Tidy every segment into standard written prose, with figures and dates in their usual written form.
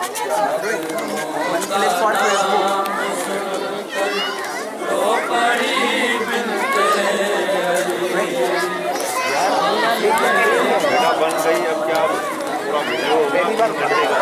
बन गई अब क्या पूरा वीडियो पहली बार कर देगा।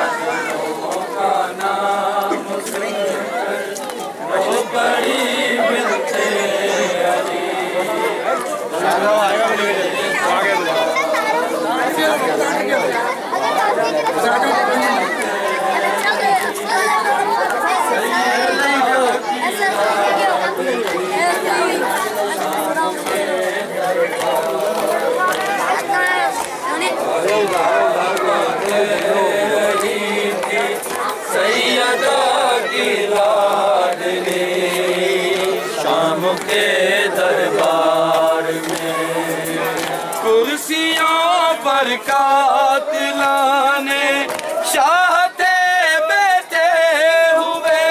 शाम के दरबार में कुर्सियों पर कातिलाने शाहते बैठे हुए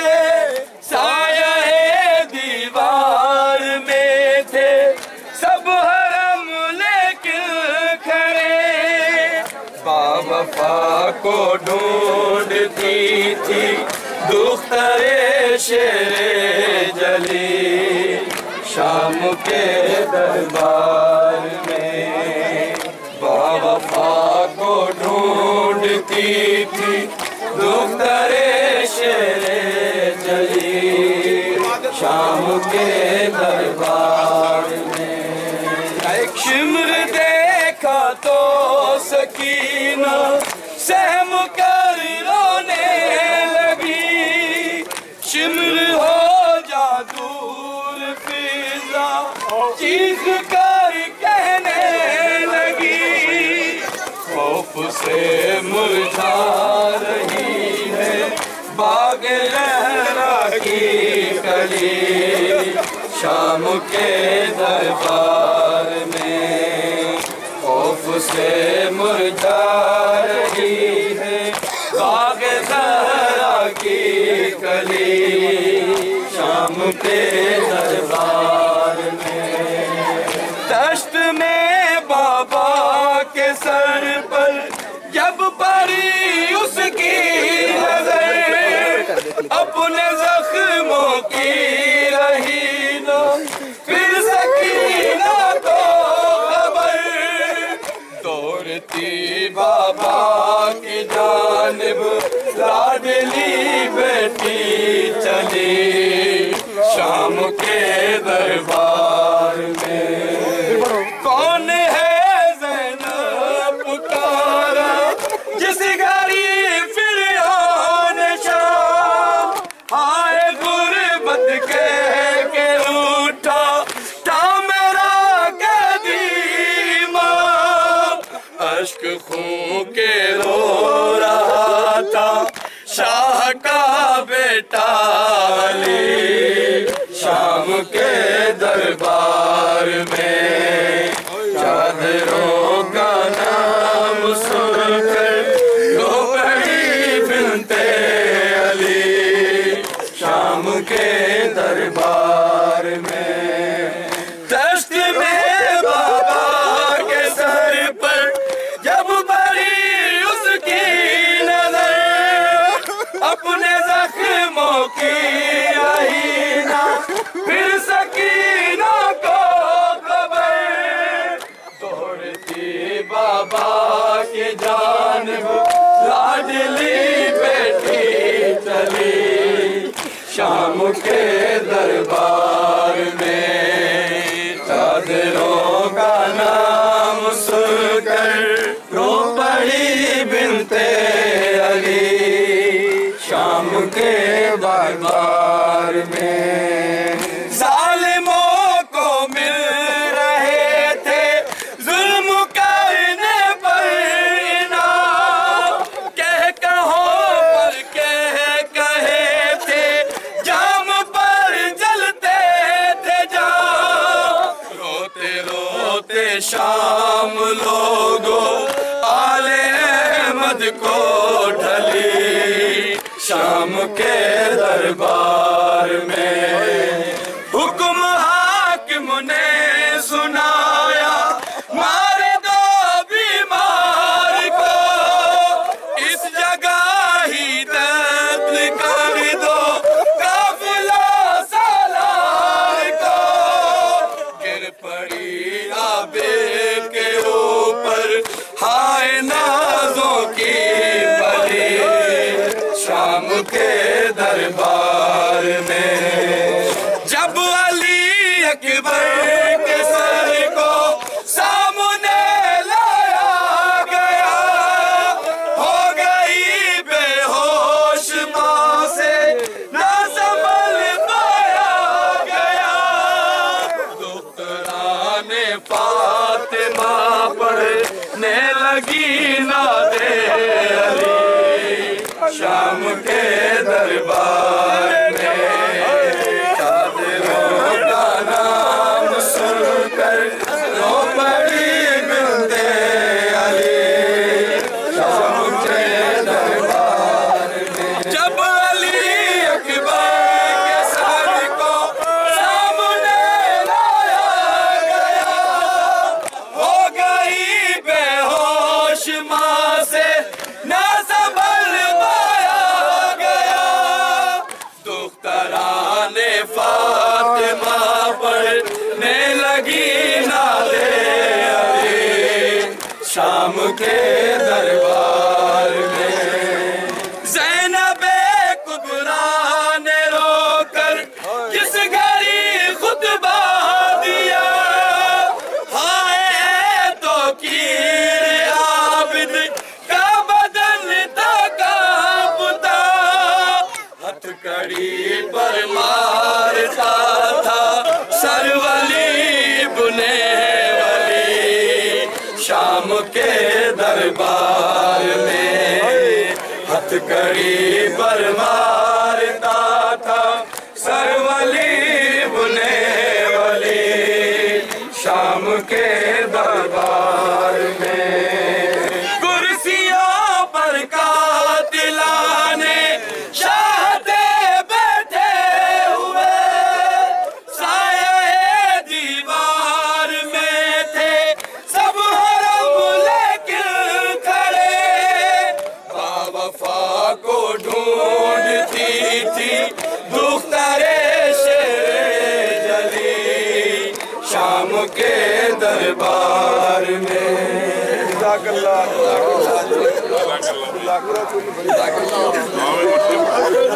साये दीवार में थे सब हरम लेकिन खड़े बावफा को ढूंढती थी दुख्तरे शेरे जली शाम के दरबार में बावफा को ढूंढती थी दुख्तरे शेरे जली शाम के दरबार में एक शिमर देखा तो सकीना सहम कर रोने लगी शिमर हो जा दूर फिजा चीख कर कहने लगी खौफ से मुरझा रही है बाग लहरा की कली शाम के दरबार में खौफ से मुरझा रही है बाग लहरा की कली शाम के दरबार में दश्त में बाबा के सर पर जब पड़ी उसकी नजर अपने जख्मों की रही न फिर सकीना तो खबर दौड़ती बाबा की जानिब लाडली बेटी चली शाम के दरबार में कौन है ज़ैनब पुकारा जिस घड़ी फिर शाम हाय गुर्बत के उठा था मेरा कैदी माँ अश्क खून के रो रहा था शाह का बेटा अली शाम के दरबार में चादरों का नाम सुनकर रो पड़ी बिनते अली शाम के दरबार में दश्त में बाबा के सर पर जब पड़ी उसकी नजर अपने जख्मों की आई ना फिर सकीना को खबर दौड़ती बाबा की जानिब लाडली बेटी चली शाम के दरबार में चादरों का नाम सुनकर रो पड़ी बिनते अली शाम के दरबार में जालिमों को मिल रहे थे जुल्म करने पर इनाम कह कहो पर कहे थे जाम पर जलते थे जाम रोते रोते शाम लोगों आले अहमद को ढली शाम के दरबार में हुक्म हाकिम ने सुनाया मार दो बीमार को इस जगह ही लगी ना दे अली शाम के दरबार में चादरों का नाम सुनकर रो पड़ी बिनते अली शाम के दरबार में। जब अली अकबर के सर को सामने लाया गया हो गई बेहोश माँ से न संभल पाया गया। दुख्तराने फातिमा पढ़ने लगी ना दे अली शाम के दरबार में। ज़ैनबे कुबरा ने रोकर किस घड़ी खुतबा दिया हाय तो कीर आबिद का बदन कांपता हथकड़ी पर मारता था सरवली बुने वाली शाम के दरबार में। हथकड़ी पर मारता था सरवली बुने वाली शाम के दरबार में। कुर्सियों पर कातिलाने चाहते बैठे हुए साये दीवार में थे सब हरम लेकिन खड़े बावफा को ढूंढती थी दुख्तरे शेरे जली शाम के दरबार में। अल्लाह